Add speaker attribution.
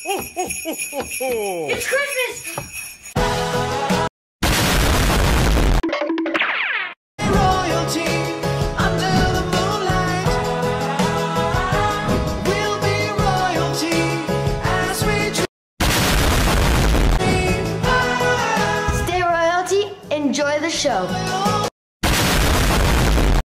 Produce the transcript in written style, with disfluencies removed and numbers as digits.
Speaker 1: It's Christmas!
Speaker 2: Royalty under the moonlight. We'll be royalty as we dream.
Speaker 3: Stay royalty, enjoy the show.